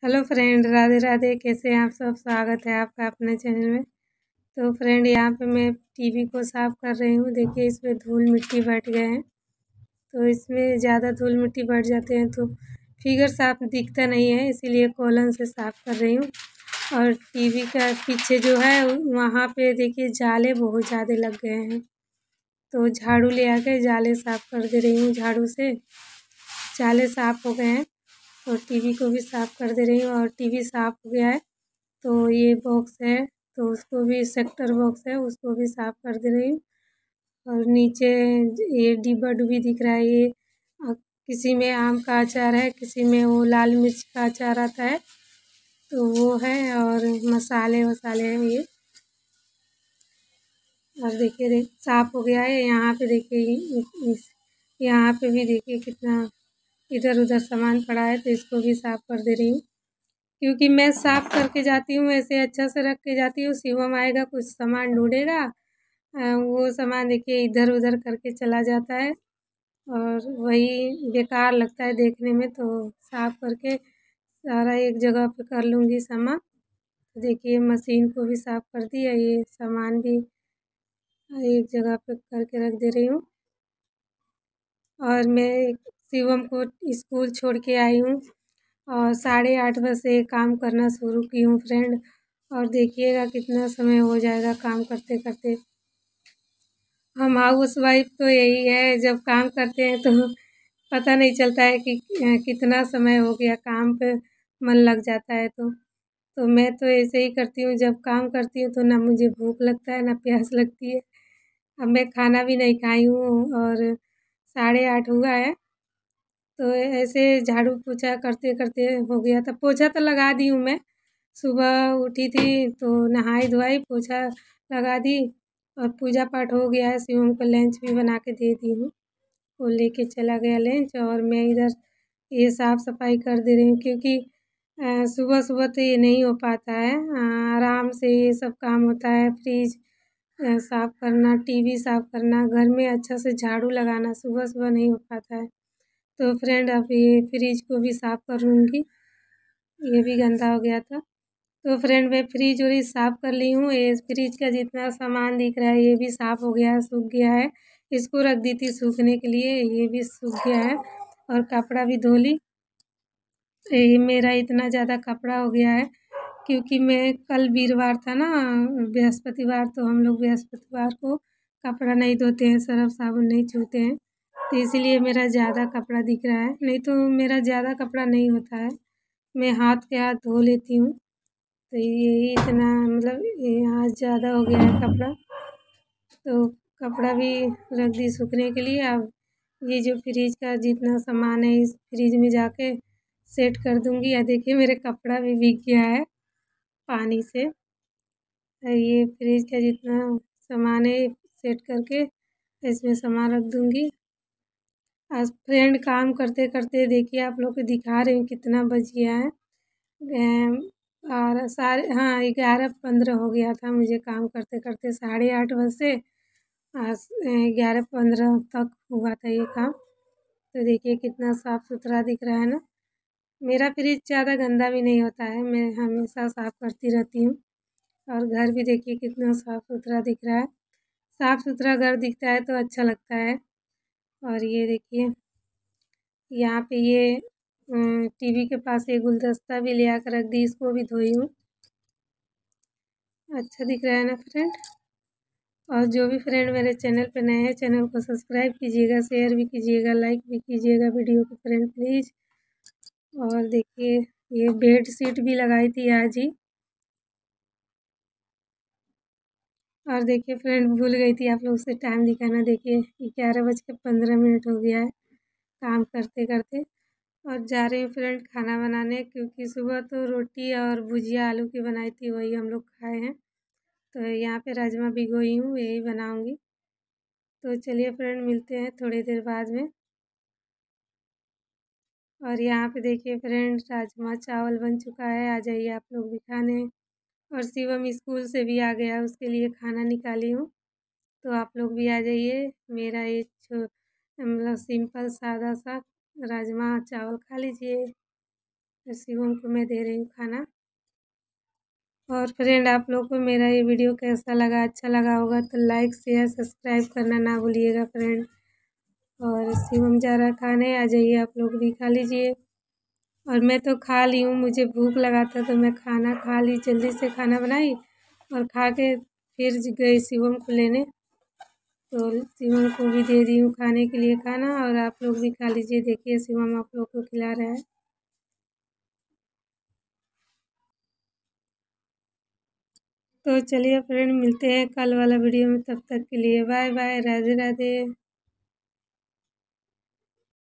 Hello friend, Radhe Radhe. कैसे हैं आप सब? स्वागत है आपका अपने चैनल में। तो फ्रेंड, यहाँ पे मैं टीवी को साफ़ कर रही हूँ। देखिए, इसमें धूल मिट्टी बैठ गए हैं। तो इसमें ज़्यादा धूल मिट्टी बैठ जाते हैं तो फिगर साफ दिखता नहीं है, इसीलिए कॉलन से साफ़ कर रही हूँ। और टीवी का पीछे जो है वहाँ पे देखिए जाले बहुत ज़्यादा लग गए हैं, तो झाड़ू ले आके जाले साफ़ कर दे रही हूँ। झाड़ू से जाले साफ़ हो गए हैं और टीवी को भी साफ़ कर दे रही हूँ। और टीवी साफ़ हो गया है तो ये बॉक्स है, तो उसको भी सेक्टर बॉक्स है, उसको भी साफ़ कर दे रही हूँ। और नीचे ये डिब्बा डुब्बी दिख रहा है, ये किसी में आम का अचार है, किसी में वो लाल मिर्च का अचार आता है, तो वो है। और मसाले वसाले हैं ये। और देखिए साफ़ हो गया है। यहाँ पे देखिए, यहाँ पे भी देखिए कितना इधर उधर सामान पड़ा है, तो इसको भी साफ़ कर दे रही हूँ। क्योंकि मैं साफ़ करके जाती हूँ, ऐसे अच्छा से रख के जाती हूँ। शिवम आएगा, कुछ सामान ढूँढेगा, वो सामान देखिए इधर उधर करके चला जाता है और वही बेकार लगता है देखने में। तो साफ़ करके सारा एक जगह पे कर लूँगी सामान। तो देखिए मशीन को भी साफ़ कर दी है, ये सामान भी एक जगह पे करके रख दे रही हूँ। और मैं शिवम को स्कूल छोड़ के आई हूँ और 8:30 बजे से काम करना शुरू की हूँ फ्रेंड। और देखिएगा कितना समय हो जाएगा काम करते करते। हम हाउस वाइफ तो यही है, जब काम करते हैं तो पता नहीं चलता है कि कितना समय हो गया, काम पे मन लग जाता है। तो मैं तो ऐसे ही करती हूँ, जब काम करती हूँ तो ना मुझे भूख लगता है ना प्यास लगती है। अब मैं खाना भी नहीं खाई हूँ और 8:30 हुआ है, तो ऐसे झाड़ू पोछा करते करते हो गया था। पोछा तो लगा दी हूँ मैं, सुबह उठी थी तो नहाई धोई, पोछा लगा दी और पूजा पाठ हो गया है। शिवम को लंच भी बना के दे दी हूँ, वो लेके चला गया लंच। और मैं इधर ये साफ़ सफाई कर दे रही हूँ, क्योंकि सुबह सुबह तो ये नहीं हो पाता है। आराम से ये सब काम होता है। फ्रिज साफ़ करना, टीवी साफ़ करना, घर में अच्छा से झाड़ू लगाना सुबह सुबह नहीं हो पाता है। तो फ्रेंड, अब ये फ्रिज को भी साफ़ कर लूँगी, ये भी गंदा हो गया था। तो फ्रेंड, मैं फ्रिज व्रिज साफ़ कर ली हूँ। ये फ्रिज का जितना सामान दिख रहा है ये भी साफ़ हो गया है, सूख गया है। इसको रख दी थी सूखने के लिए, ये भी सूख गया है। और कपड़ा भी धो ली। ये मेरा इतना ज़्यादा कपड़ा हो गया है क्योंकि मैं कल वीरवार था ना, बृहस्पतिवार, तो हम लोग बृहस्पतिवार को कपड़ा नहीं धोते हैं, सर्फ़ साबुन नहीं छूते हैं, तो इसीलिए मेरा ज़्यादा कपड़ा दिख रहा है। नहीं तो मेरा ज़्यादा कपड़ा नहीं होता है, मैं हाथ के हाथ धो लेती हूँ। तो यही इतना मतलब ये आज ज़्यादा हो गया है कपड़ा, तो कपड़ा भी रख दी सूखने के लिए। अब ये जो फ्रिज का जितना सामान है इस फ्रिज में जाके सेट कर दूँगी। या देखिए मेरे कपड़ा भी भीग गया है पानी से। ये फ्रिज का जितना सामान है सेट करके इसमें सामान रख दूँगी। आज फ्रेंड, काम करते करते देखिए आप लोग को दिखा रही हूँ कितना बज गया है। और साढ़े, हाँ, 11:15 हो गया था मुझे काम करते करते। 8:30 बजे से आज 11:15 तक हुआ था ये काम। तो देखिए कितना साफ़ सुथरा दिख रहा है ना। मेरा फ्रिज ज़्यादा गंदा भी नहीं होता है, मैं हमेशा साफ़ करती रहती हूँ। और घर भी देखिए कितना साफ़ सुथरा दिख रहा है। साफ़ सुथरा घर दिखता है तो अच्छा लगता है। और ये देखिए यहाँ पे ये टीवी के पास ये गुलदस्ता भी ले आकर रख दी, इसको भी धोई हूँ। अच्छा दिख रहा है ना फ्रेंड। और जो भी फ्रेंड मेरे चैनल पे नए हैं, चैनल को सब्सक्राइब कीजिएगा, शेयर भी कीजिएगा, लाइक भी कीजिएगा वीडियो को फ्रेंड प्लीज़। और देखिए ये बेड शीट भी लगाई थी आज ही। और देखिए फ्रेंड, भूल गई थी आप लोग से टाइम दिखाना। देखिए 11:15 हो गया है काम करते करते। और जा रही हूँ फ्रेंड खाना बनाने, क्योंकि सुबह तो रोटी और भुजिया आलू की बनाई थी, वही हम लोग खाए हैं। तो यहाँ पे राजमा भिगोई हूँ, यही बनाऊँगी। तो चलिए फ्रेंड, मिलते हैं थोड़ी देर बाद में। और यहाँ पे देखिए फ्रेंड, राजमा चावल बन चुका है, आ जाइए आप लोग भी खाने। और शिवम स्कूल से भी आ गया, उसके लिए खाना निकाली हूँ, तो आप लोग भी आ जाइए। मेरा ये मतलब सिंपल सादा सा राजमा चावल खा लीजिए। तो शिवम को मैं दे रही हूँ खाना। और फ्रेंड, आप लोग को मेरा ये वीडियो कैसा लगा? अच्छा लगा होगा तो लाइक शेयर सब्सक्राइब करना ना भूलिएगा फ्रेंड। और शिवम जा रहा खाने, आ जाइए आप लोग भी खा लीजिए। और मैं तो खा ली हूँ, मुझे भूख लगा था तो मैं खाना खा ली, जल्दी से खाना बनाई और खा के फिर गई शिवम को लेने। तो शिवम को भी दे दी हूँ खाने के लिए खाना, और आप लोग भी खा लीजिए। देखिए शिवम आप लोग को खिला रहा है। तो चलिए फ्रेंड, मिलते हैं कल वाला वीडियो में, तब तक के लिए बाय बाय, राधे राधे।